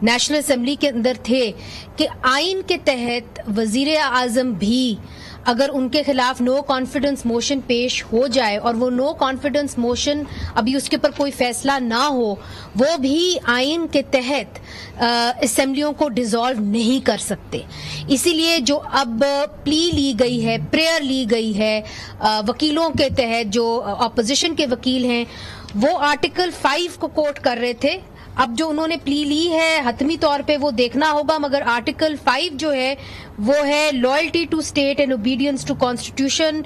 National assembly کے اندر تھے کہ آئین کے تحت وزیر اعظم بھی اگر ان کے خلاف نو کانفیڈنس موشن پیش ہو جائے اور وہ نو کانفیڈنس موشن ابھی اس کے اوپر کوئی فیصلہ نہ ہو، وہ بھی آئین کے تحت اسمبلیوں کو ڈیزالو نہیں کر سکتے. اسی لیے جو اب پلی لی گئی ہے، پریئر لی گئی ہے وکیلوں کے تحت، جو اپوزیشن کے وکیل ہیں وہ آرٹیکل 5 کو کوٹ کر رہے تھے. اب جو انہوں نے پلی لی ہے حتمی طور پہ وہ دیکھنا ہوگا، مگر آرٹیکل 5 جو ہے وہ ہے loyalty to state and obedience to constitution,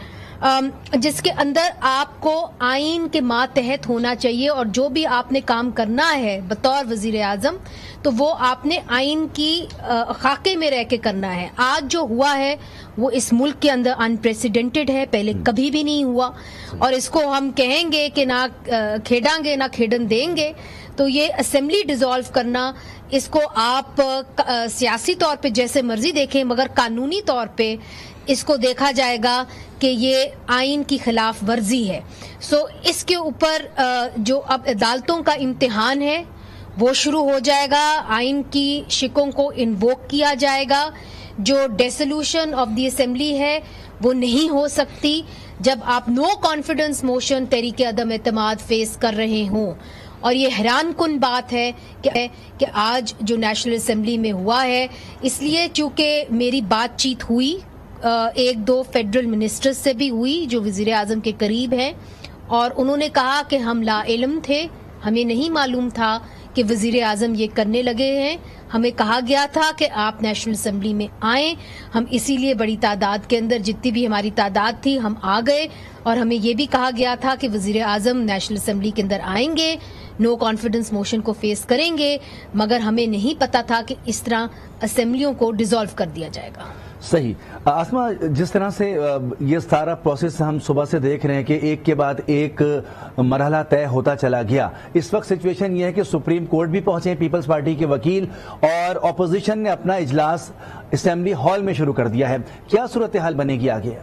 جس کے اندر آپ کو آئین کے ماتحت ہونا چاہیے، اور جو بھی آپ نے کام کرنا ہے بطور وزیر اعظم تو وہ آپ نے آئین کی خاکے میں رہ کے کرنا ہے. آج جو ہوا ہے وہ اس ملک کے اندر انپریسیڈنٹڈ ہے، پہلے کبھی بھی نہیں ہوا، اور اس کو ہم کہیں گے کہ نہ کھیڑیں گے نہ کھیڑن دیں گے. تو یہ اسمبلی ڈیزالو کرنا، اس کو آپ سیاسی طور پہ جیسے مرضی دیکھیں، مگر قانونی طور پہ اس کو دیکھا جائے گا کہ یہ آئین کی خلاف ورزی ہے. سو اس کے اوپر جو اب عدالتوں کا امتحان ہے وہ شروع ہو جائے گا. آئین کی شکوں کو انووک کیا جائے گا. جو ڈیسولوشن آف دی اسمبلی ہے وہ نہیں ہو سکتی جب آپ نو کانفیڈنس موشن تحریک عدم اعتماد فیس کر رہے ہوں. اور یہ حیران کن بات ہے کہ آج جو نیشنل اسمبلی میں ہوا ہے، اس لیے چونکہ میری بات چیت ہوئی ایک دو فیڈرل منسٹرز سے بھی ہوئی جو وزیر اعظم کے قریب ہیں، اور انہوں نے کہا کہ ہم لا علم تھے، ہمیں نہیں معلوم تھا کہ وزیر اعظم یہ کرنے لگے ہیں. ہمیں کہا گیا تھا کہ آپ نیشنل اسمبلی میں آئیں، ہم اسی لیے بڑی تعداد کے اندر، جتنی بھی ہماری تعداد تھی ہم آ گئے، اور ہمیں یہ بھی کہا گیا تھا کہ وزیر اعظم نیشنل اسمبلی کے اندر آئیں گے، نو کانفیڈنس موشن کو فیس کریں گے، مگر ہمیں نہیں پتا تھا کہ اس طرح اسمبلیوں کو ڈیزالو کر دیا جائے گا. صحیح. آسما، جس طرح سے یہ سارا پروسیس ہم صبح سے دیکھ رہے ہیں کہ ایک کے بعد ایک مرحلہ طے ہوتا چلا گیا، اس وقت سچویشن یہ ہے کہ سپریم کورٹ بھی پہنچے ہیں پیپلز پارٹی کے وکیل، اور اپوزیشن نے اپنا اجلاس اسمبلی ہال میں شروع کر دیا ہے. کیا صورتحال بنے گی آگے؟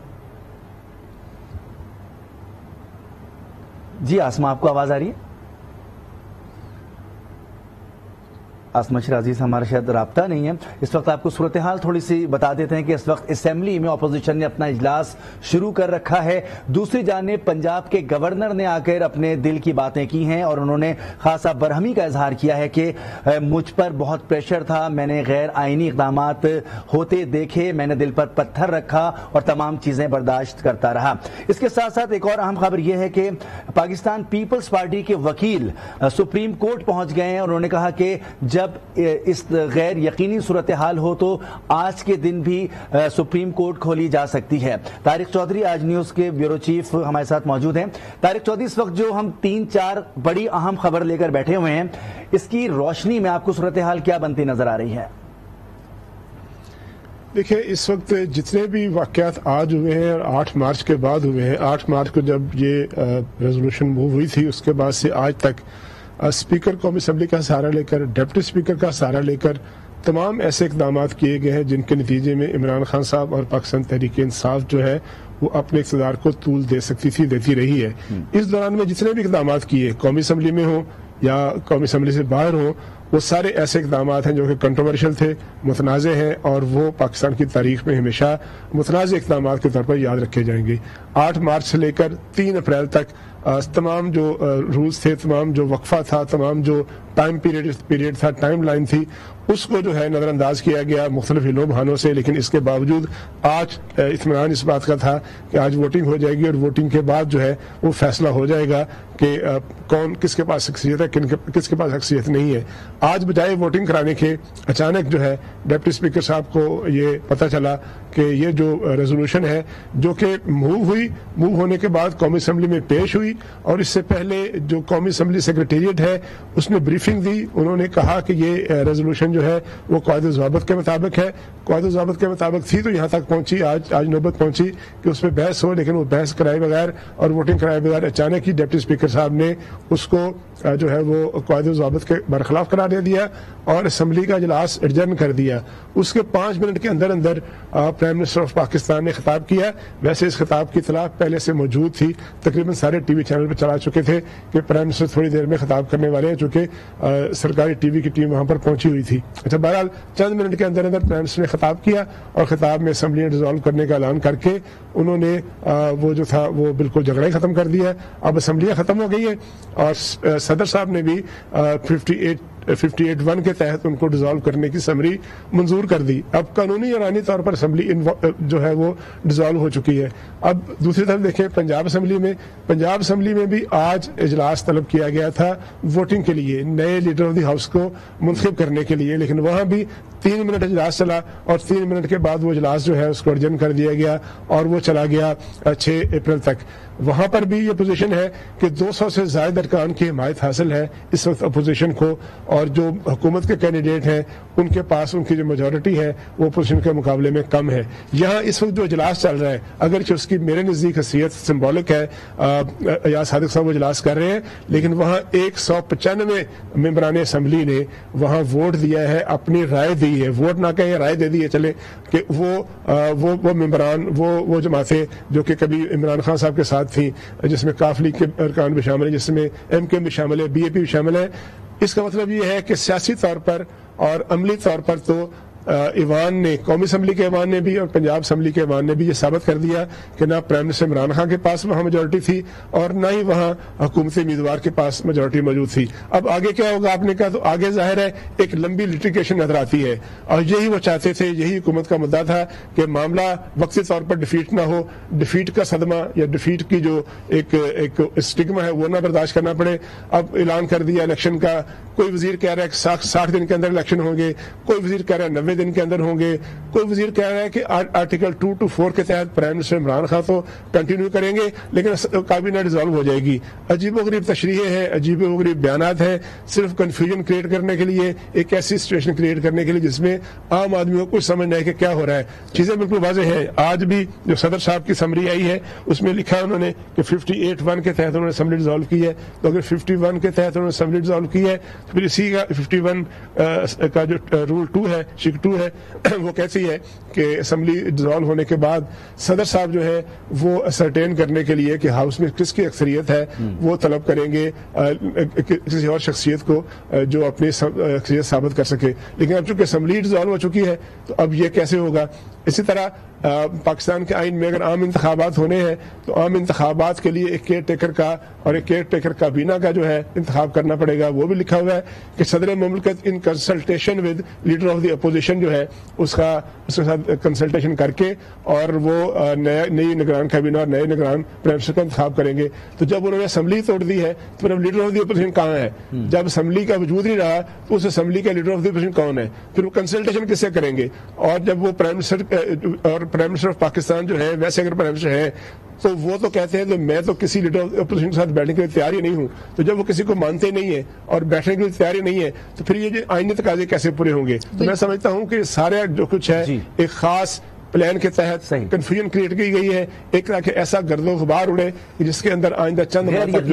جی آسما، آپ کو آواز آ رہی ہے؟ آسما شرازی سے ہمارا شاید رابطہ نہیں ہے. اس وقت آپ کو صورتحال تھوڑی سی بتا دیتے ہیں کہ اس وقت اسمبلی میں اپوزیشن نے اپنا اجلاس شروع کر رکھا ہے. دوسری جانب پنجاب کے گورنر نے آ کر اپنے دل کی باتیں کی ہیں، اور انہوں نے خاصا برہمی کا اظہار کیا ہے کہ مجھ پر بہت پریشر تھا، میں نے غیر آئینی اقدامات ہوتے دیکھے، میں نے دل پر پتھر رکھا اور تمام چیزیں برداشت کرتا رہا. اس کے ساتھ ساتھ ایک اور اہم خبر یہ ہے کہ پاکستان پیپلز پارٹی کے وکیل سپریم کورٹ پہنچ گئے ہیں، اور انہوں نے کہا کہ جب اس غیر یقینی صورتحال ہو تو آج کے دن بھی سپریم کورٹ کھولی جا سکتی ہے. طارق چودھری آج نیوز کے بیورو چیف ہمارے ساتھ موجود ہیں. طارق چودھری، اس وقت جو ہم 3-4 بڑی اہم خبر لے کر بیٹھے ہوئے ہیں، اس کی روشنی میں آپ کو صورتحال کیا بنتی نظر آ رہی ہے؟ دیکھیں، اس وقت جتنے بھی واقعات آج ہوئے ہیں اور 8 مارچ کے بعد ہوئے ہیں، 8 مارچ کو جب یہ ریزولوشن موو ہوئی تھی، اس کے بعد سے آج تک اسپیکر قومی اسمبلی کا سہارا لے کر، ڈپٹی اسپیکر کا سہارا لے کر تمام ایسے اقدامات کیے گئے ہیں جن کے نتیجے میں عمران خان صاحب اور پاکستان تحریک انصاف جو ہے وہ اپنے اقتدار کو طول دے سکتی تھی، دیتی رہی ہے. اس دوران میں جتنے بھی اقدامات کیے، قومی اسمبلی میں ہوں یا قومی اسمبلی سے باہر ہوں، وہ سارے ایسے اقدامات ہیں جو کہ کنٹروورشل تھے، متنازع ہیں، اور وہ پاکستان کی تاریخ میں ہمیشہ متنازع اقدامات کے طور پر یاد رکھے جائیں گے. 8 مارچ سے لے کر 3 اپریل تک تمام جو رولز تھے، تمام جو وقفہ تھا، تمام جو ٹائم پیریڈ تھا، ٹائم لائن تھی، اس کو جو ہے نظر انداز کیا گیا مختلف ہلو بہانوں سے. لیکن اس کے باوجود آج اطمینان اس بات کا تھا کہ آج ووٹنگ ہو جائے گی، اور ووٹنگ کے بعد جو ہے وہ فیصلہ ہو جائے گا کہ کون کس کے پاس شخصیت ہے، کس کے پاس شخصیت نہیں ہے. آج بجائے ووٹنگ کرانے کے اچانک جو ہے ڈپٹی اسپیکر صاحب کو یہ پتہ چلا کہ یہ جو ریزولوشن ہے جو کہ موو ہونے کے بعد قومی اسمبلی میں پیش ہوئی، اور اس سے پہلے جو قومی اسمبلی سیکریٹریٹ ہے اس نے بریفنگ دی. انہوں نے کہا کہ یہ ریزولوشن جو ہے وہ قواعد ضابط کے مطابق ہے. قواعد ضابط کے مطابق تھی تو یہاں تک پہنچی، آج نوبت پہنچی کہ اس پہ بحث ہو، لیکن وہ بحث کرائے بغیر اور ووٹنگ کرائے بغیر اچانک ہی ڈپٹی اسپیکر صاحب نے اس کو جو ہے وہ قواعد ضابط کے برخلاف قرار دے دیا اور اسمبلی کا اجلاس ایڈجرن کر دیا. اس کے 5 منٹ کے اندر پرائم منسٹر آف پاکستان نے خطاب کیا. ویسے اس خطاب کی اطلاع پہلے سے موجود تھی، تقریباً سارے ٹی وی وی چینل پہ چلا چکے تھے کہ پرائم منسٹر تھوڑی دیر میں خطاب کرنے والے ہیں، چونکہ سرکاری ٹی وی کی ٹیم وہاں پر پہنچی ہوئی تھی. اچھا، بہرحال چند منٹ کے اندر پرائم منسٹر نے خطاب کیا اور خطاب میں اسمبلی نے ڈیزالو کرنے کا اعلان کر کے انہوں نے وہ جو تھا وہ بالکل جھگڑا ہی ختم کر دیا. اب اسمبلیاں ختم ہو گئی ہیں اور صدر صاحب نے بھی 58(1) کے تحت ان کو ڈیزالو کرنے کی سمری منظور کر دی. اب قانونی اور آئینی طور پر اسمبلی جو ہے وہ ڈیزالو ہو چکی ہے. اب دوسری طرف دیکھیں پنجاب اسمبلی میں بھی آج اجلاس طلب کیا گیا تھا ووٹنگ کے لیے، نئے لیڈر آف دی ہاؤس کو منتخب کرنے کے لیے، لیکن وہاں بھی 3 منٹ اجلاس چلا اور 3 منٹ کے بعد وہ اجلاس جو ہے اس کو ایڈجرن کر دیا گیا اور وہ چلا گیا 6 اپریل تک. وہاں پر بھی یہ پوزیشن ہے کہ 200 سے زائد ارکان کی حمایت حاصل ہے اس وقت اپوزیشن کو، اور جو حکومت کے کینڈیڈیٹ ہیں ان کے پاس ان کی جو میجورٹی ہے وہ اپوزیشن کے مقابلے میں کم ہے. یہاں اس وقت جو اجلاس چل رہا ہے اگرچہ اس کی میرے نزدیک حیثیت سمبولک ہے، ایاز صادق صاحب وہ اجلاس کر رہے ہیں، لیکن وہاں 195 ممبران اسمبلی نے وہاں ووٹ دیا ہے، اپنی رائے دی ہے، ووٹ نہ کہیں رائے دے دی ہے چلے، کہ وہ ممبران وہ جماعتیں جو کہ کبھی عمران خان صاحب کے ساتھ تھیں، جس میں کاف لیگ کے ارکان بھی شامل ہیں، جس میں ایم کے بھی شامل ہے، بی اے پی بھی شامل ہے. اس کا مطلب یہ ہے کہ سیاسی طور پر اور عملی طور پر تو ایوان نے، قومی اسمبلی کے ایوان نے بھی اور پنجاب اسمبلی کے ایوان نے بھی یہ ثابت کر دیا کہ نہ پرائم منسٹر عمران خان کے پاس وہاں میجورٹی تھی اور نہ ہی وہاں حکومتی امیدوار کے پاس میجورٹی موجود تھی. اب آگے کیا ہوگا آپ نے کہا، تو آگے ظاہر ہے ایک لمبی لٹیگیشن نظر آتی ہے، اور یہی وہ چاہتے تھے، یہی حکومت کا مدعا تھا کہ معاملہ وقتی طور پر ڈیفیٹ نہ ہو، ڈیفیٹ کا صدمہ یا ڈیفیٹ کی جو ایک اسٹگما ہے وہ نہ برداشت کرنا پڑے. اب اعلان کر دیا الیکشن کا، کوئی وزیر کہہ رہا ہے کہ 60 دن کے اندر الیکشن ہوں گے، کوئی وزیر کہہ رہا ہے 90 دن کے اندر ہوں گے، کوئی وزیر کہہ رہا ہے کہ آرٹیکل 2 to 4 کے تحت پرائم منسٹر عمران خان تو کنٹینیو کریں گے لیکن کابینہ ڈیزالو ہو جائے گی. عجیب و غریب تشریحیں ہیں، عجیب و غریب بیانات ہیں، صرف کنفیوژن کریٹ کرنے کے لیے، ایک ایسی سچویشن کریٹ کرنے کے لیے جس میں عام آدمی کو کچھ سمجھ نہ ہے کہ کیا ہو رہا ہے. چیزیں بالکل واضح ہیں. آج بھی جو صدر صاحب کی سمری آئی ہے اس میں لکھا ہے انہوں نے کہ 58(1) کے تحت انہوں نے اسمبلی ڈیزالو کی ہے. تو اگر 51 کے تحت انہوں نے اسمبلی ڈیزالو کی ہے تو پھر اسی کا 51 کا جو رول 2 ہے، شک 2 ہے، وہ کہتی ہے کہ اسمبلی ڈیزالو ہونے کے بعد صدر صاحب جو ہے وہ اسرٹین کرنے کے لیے کہ ہاؤس میں کس کی اکثریت ہے وہ طلب کریں گے کسی اور شخصیت کو جو اپنی اکثریت ثابت کر سکے. لیکن اب چونکہ اسمبلی ڈیزالو ہو چکی ہے تو اب یہ کیسے ہوگا؟ اسی طرح پاکستان کے آئین میں اگر عام انتخابات ہونے ہیں تو عام انتخابات کے لیے ایک کیئر ٹیکر کا اور ایک کیئر ٹیکر کابینہ کا جو ہے انتخاب کرنا پڑے گا. وہ بھی لکھا ہوا ہے کہ صدر مملکت in consultation with leader of the opposition جو ہے اس کے ساتھ کنسلٹیشن کر کے اور وہ نئی نگران کابینہ اور نئے نگران پرائم منسٹر کا انتخاب کریں گے. تو جب انہوں نے اسمبلی توڑ دی ہے تو پھر اب لیڈر آف دی اپوزیشن کہاں ہے؟ جب اسمبلی کا وجود نہیں رہا تو اس اسمبلی کا لیڈر آف دی اپوزیشن کون ہے؟ پھر وہ کنسلٹیشن کس سے کریں گے؟ اور جب وہ پرائم منسٹر آف پاکستان جو ہے ویسے اگر پرائم منسٹر ہے تو وہ تو کہتے ہیں کہ میں تو کسی لیڈر اپوزیشن کے ساتھ بیٹھنے کے لیے تیار ہی نہیں ہوں. تو جب وہ کسی کو مانتے نہیں ہیں اور بیٹھنے کے لیے تیار ہی نہیں ہے تو پھر یہ جو آئینی تقاضے کیسے پورے ہوں گے؟ تو میں سمجھتا ہوں کہ سارا جو کچھ ہے ایک خاص پلان کے تحت کنفیوژن کریٹ کی گئی ہے، ایک طرح کے ایسا گرد و غبار اڑے جس کے اندر آئندہ چند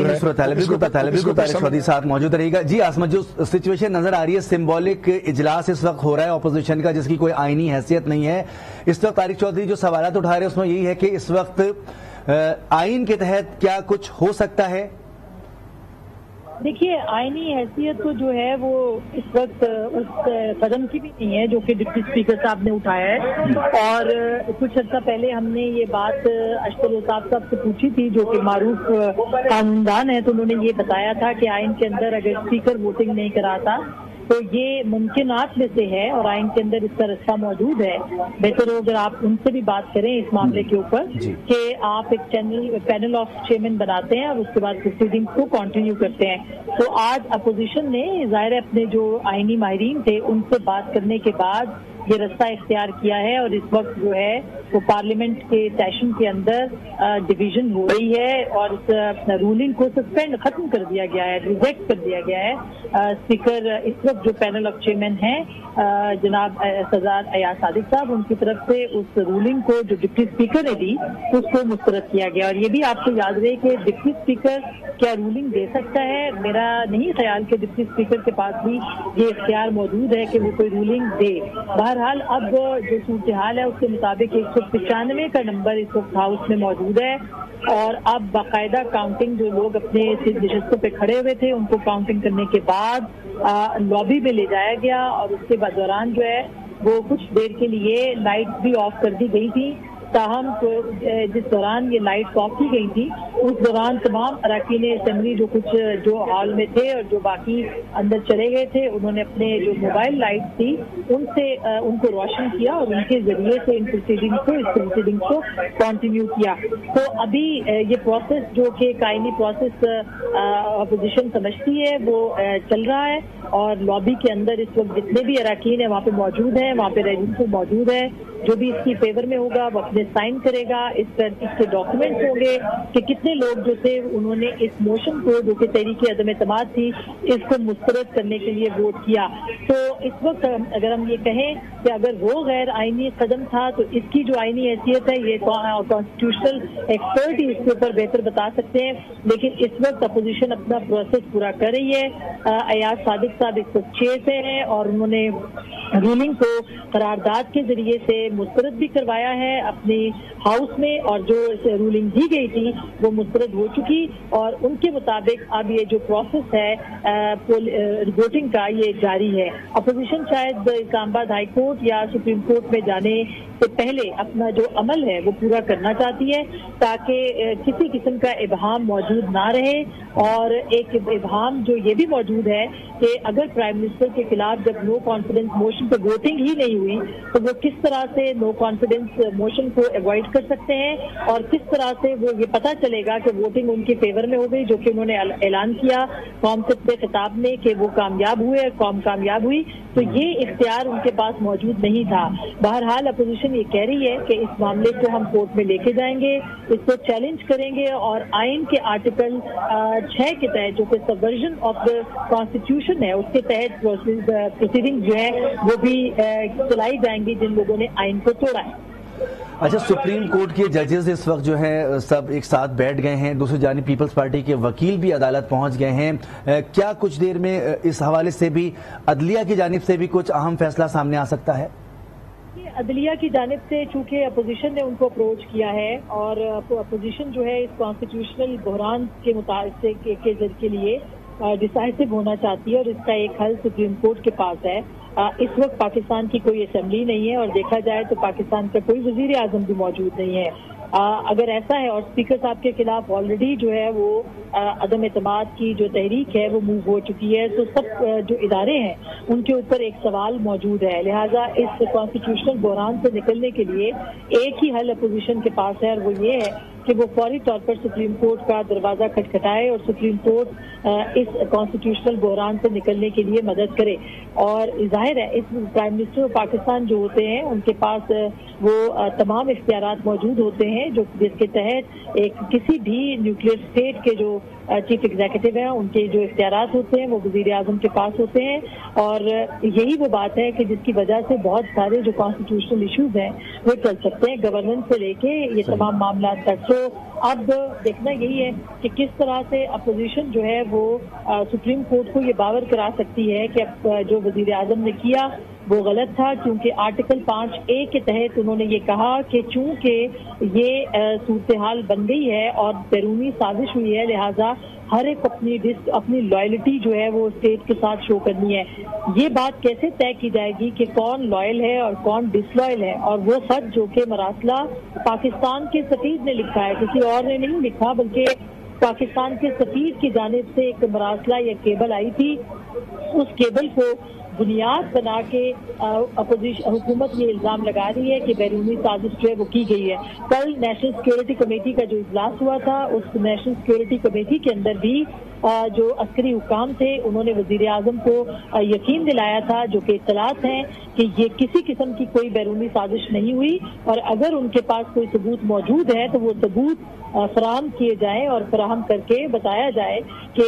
صاحب موجود رہے گا. جی عاصمت، جو سچویشن نظر آ رہی ہے، سمبولک اجلاس اس وقت ہو رہا ہے اپوزیشن کا جس کی کوئی آئینی حیثیت نہیں ہے. اس وقت طارق چودھری جو سوالات اٹھا رہے ہیں اس میں یہی ہے کہ اس وقت آئین کے تحت کیا کچھ ہو سکتا ہے؟ دیکھیے، آئینی حیثیت تو جو ہے وہ اس وقت اس قدم کی بھی نہیں ہے جو کہ ڈپٹی اسپیکر صاحب نے اٹھایا ہے. اور کچھ عرصہ پہلے ہم نے یہ بات اشرف الطاف صاحب سے پوچھی تھی جو کہ معروف قانوندان ہے، تو انہوں نے یہ بتایا تھا کہ آئین کے اندر اگر اسپیکر ووٹنگ نہیں کراتا تو یہ ممکنات میں سے ہے اور آئین کے اندر اس کا رستہ موجود ہے. بہتر ہو اگر آپ ان سے بھی بات کریں اس معاملے کے اوپر کہ آپ ایک پینل آف چیئرمین بناتے ہیں اور اس کے بعد پروسیڈنگ کو کنٹینیو کرتے ہیں. تو آج اپوزیشن نے ظاہر اپنے جو آئینی ماہرین تھے ان سے بات کرنے کے بعد یہ رستہ اختیار کیا ہے اور اس وقت جو ہے وہ پارلیمنٹ کے سیشن کے اندر ڈویژن ہو رہی ہے اور اس رولنگ کو سسپینڈ ختم کر دیا گیا ہے، ریجیکٹ کر دیا گیا ہے. اسپیکر اس وقت جو پینل آف چیئرمین ہیں جناب سردار ایاز صادق صاحب، ان کی طرف سے اس رولنگ کو جو ڈپٹی اسپیکر نے دی اس کو مسترد کیا گیا. اور یہ بھی آپ کو یاد رہے کہ ڈپٹی اسپیکر کیا رولنگ دے سکتا ہے؟ میرا نہیں خیال کہ ڈپٹی اسپیکر کے پاس بھی یہ اختیار موجود ہے کہ وہ کوئی رولنگ دے. بہرحال بہرحال اب جو صورتحال ہے اس کے مطابق 195 کا نمبر اس وقت ہاؤس میں موجود ہے، اور اب باقاعدہ کاؤنٹنگ، جو لوگ اپنے نشستوں پہ کھڑے ہوئے تھے ان کو کاؤنٹنگ کرنے کے بعد لابی میں لے جایا گیا، اور اس کے بعد دوران جو ہے وہ کچھ دیر کے لیے لائٹ بھی آف کر دی گئی تھی. تاہم جس دوران یہ لائٹ آف کی گئی تھی اس دوران تمام اراکین اسمبلی جو ہال میں تھے اور جو باقی اندر چلے گئے تھے، انہوں نے اپنے جو موبائل لائٹ تھی ان کو روشن کیا اور ان کے ذریعے سے اس پروسیڈنگ کو کنٹینیو کیا. تو ابھی یہ پروسیس جو کہ قائمی پروسیس اپوزیشن سمجھتی ہے وہ چل رہا ہے، اور لابی کے اندر اس وقت جتنے بھی اراکین ہیں وہاں پہ موجود ہیں، وہاں پہ رجسٹر موجود ہے. جو بھی اس کی فیور میں ہوگا وہ اپنے سائن کرے گا. اس کے ڈاکومنٹس ہوں گے کہ کتنے لوگ جو تھے انہوں نے اس موشن کو، جو کہ تحریک عدم اعتماد تھی، اس کو مسترد کرنے کے لیے ووٹ کیا. تو اس وقت اگر ہم یہ کہیں کہ اگر وہ غیر آئینی قدم تھا تو اس کی جو آئینی حیثیت ہے یہ کانسٹیٹیوشنل ایکسپرٹ ہی اس کے اوپر بہتر بتا سکتے ہیں. لیکن اس وقت اپوزیشن اپنا پروسیس پورا کر رہی ہے. ایاز صادق صاحب 106 سے ہیں اور انہوں نے رولنگ کو قرارداد کے ذریعے سے مسترد بھی کروایا ہے اپنی ہاؤس میں، اور جو رولنگ دی گئی تھی وہ مسترد ہو چکی، اور ان کے مطابق اب یہ جو پروسیس ہے ووٹنگ کا یہ جاری ہے. اپوزیشن شاید اسلام آباد ہائی کورٹ یا سپریم کورٹ میں جانے سے پہلے اپنا جو عمل ہے وہ پورا کرنا چاہتی ہے تاکہ کسی قسم کا ابہام موجود نہ رہے. اور ایک ابہام جو یہ بھی موجود ہے کہ اگر پرائم منسٹر کے خلاف جب نو کانفیڈنس موشن پہ ووٹنگ ہی نہیں ہوئی تو وہ کس طرح سے نو کانفیڈنس موشن کو اوائڈ کر سکتے ہیں، اور کس طرح سے وہ یہ پتہ چلے گا کہ ووٹنگ ان کے فیور میں ہو گئی، جو کہ انہوں نے اعلان کیا قوم سے خطاب میں کہ وہ کامیاب ہوئے، قوم کامیاب ہوئی. تو یہ اختیار ان کے پاس موجود نہیں تھا. بہرحال اپوزیشن یہ کہہ رہی ہے کہ اس معاملے کو ہم کورٹ میں لے کے جائیں گے، اس کو چیلنج کریں گے، اور آئین کے آرٹیکل 6 کے تحت جو کہ سبورژن آف دا کانسٹیٹیوشن ہے اس کے تحت پروسیڈنگ جو ہے وہ بھی چلائی جائیں گی جن لوگوں نے آئین کو توڑا ہے. اچھا، سپریم کورٹ کے ججز اس وقت جو ہے سب ایک ساتھ بیٹھ گئے ہیں، دوسری جانب پیپلز پارٹی کے وکیل بھی عدالت پہنچ گئے ہیں. کیا کچھ دیر میں اس حوالے سے بھی عدلیہ کی جانب سے بھی کچھ اہم فیصلہ سامنے آ سکتا ہے؟ عدلیہ کی جانب سے چونکہ اپوزیشن نے ان کو اپروچ کیا ہے، اور اپوزیشن جو ہے اس کانسٹیٹیوشنل بحران کے کے لیے ڈیسائسو ہونا چاہتی ہے، اور اس کا ایک حل سپریم کورٹ کے پاس ہے. اس وقت پاکستان کی کوئی اسمبلی نہیں ہے، اور دیکھا جائے تو پاکستان کا کوئی وزیر اعظم بھی موجود نہیں ہے. اگر ایسا ہے اور اسپیکر صاحب کے خلاف آلریڈی جو ہے وہ عدم اعتماد کی جو تحریک ہے وہ موو ہو چکی ہے، تو سب جو ادارے ہیں ان کے اوپر ایک سوال موجود ہے. لہٰذا اس کانسٹیٹیوشنل بحران سے نکلنے کے لیے ایک ہی حل اپوزیشن کے پاس ہے، اور وہ یہ ہے کہ وہ فوری طور پر سپریم کورٹ کا دروازہ کھٹکھٹائے اور سپریم کورٹ اس کانسٹیٹیوشنل بحران سے نکلنے کے لیے مدد کرے. اور ظاہر ہے اس پرائم منسٹر پاکستان جو ہوتے ہیں ان کے پاس وہ تمام اختیارات موجود ہوتے ہیں جس کے تحت ایک کسی بھی نیوکلیئر اسٹیٹ کے جو چیف ایگزیکٹو ہیں ان کے جو اختیارات ہوتے ہیں وہ وزیر اعظم کے پاس ہوتے ہیں. اور یہی وہ بات ہے کہ جس کی وجہ سے بہت سارے جو کانسٹیٹیوشنل ایشوز ہیں وہ چل سکتے ہیں، گورننس سے لے کے یہ تمام معاملات تک. تو اب دیکھنا یہی ہے کہ کس طرح سے اپوزیشن جو ہے وہ سپریم کورٹ کو یہ باور کرا سکتی ہے کہ جو وزیر اعظم نے کیا وہ غلط تھا، کیونکہ آرٹیکل 5A کے تحت انہوں نے یہ کہا کہ چونکہ یہ صورتحال بن گئی ہے اور بیرونی سازش ہوئی ہے، لہٰذا ہر ایک اپنی لائلٹی جو ہے وہ اسٹیٹ کے ساتھ شو کرنی ہے. یہ بات کیسے طے کی جائے گی کہ کون لائل ہے اور کون ڈس لائل ہے؟ اور وہ خط جو کہ مراسلہ پاکستان کے سفیر نے لکھا ہے، کسی اور نے نہیں لکھا، بلکہ پاکستان کے سفیر کی جانب سے ایک مراسلہ یا کیبل آئی تھی. اس کیبل کو بنیاد بنا کے حکومت یہ الزام لگا رہی ہے کہ بیرونی سازش جو ہے وہ کی گئی ہے. کل نیشنل سیکورٹی کمیٹی کا جو اجلاس ہوا تھا اس نیشنل سیکورٹی کمیٹی کے اندر بھی جو عسکری حکام تھے انہوں نے وزیر اعظم کو یقین دلایا تھا، جو کہ اطلاعات ہیں کہ یہ کسی قسم کی کوئی بیرونی سازش نہیں ہوئی، اور اگر ان کے پاس کوئی ثبوت موجود ہے تو وہ ثبوت فراہم کیے جائیں اور فراہم کر کے بتایا جائے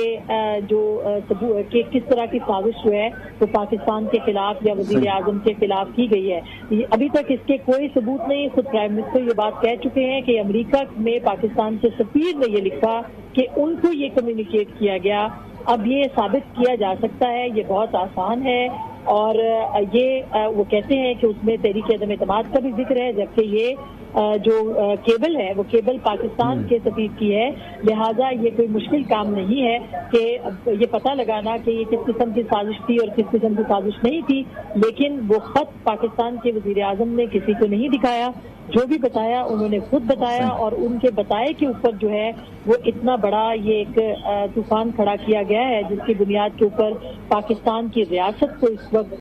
کہ کس طرح کی سازش جو ہے وہ پاکستان کے خلاف یا وزیر اعظم کے خلاف کی گئی ہے. ابھی تک اس کے کوئی ثبوت نہیں. خود پرائم منسٹر یہ بات کہہ چکے ہیں کہ امریکہ میں پاکستان کے سفیر نے یہ لکھا کہ ان کو یہ کمیونیکیٹ کیا گیا. اب یہ ثابت کیا جا سکتا ہے، یہ بہت آسان ہے اور یہ وہ کہتے ہیں کہ اس میں تحریک عدم اعتماد کا بھی ذکر ہے، جبکہ یہ جو کیبل ہے وہ کیبل پاکستان کے سفیر کی ہے، لہٰذا یہ کوئی مشکل کام نہیں ہے کہ یہ پتہ لگانا کہ یہ کس قسم کی سازش تھی اور کس قسم کی سازش نہیں تھی، لیکن وہ خط پاکستان کے وزیر اعظم نے کسی کو نہیں دکھایا، جو بھی بتایا انہوں نے خود بتایا، اور ان کے بتائے کے اوپر جو ہے وہ اتنا بڑا یہ ایک طوفان کھڑا کیا گیا ہے جس کی بنیاد کے اوپر پاکستان کی ریاست کو اس وقت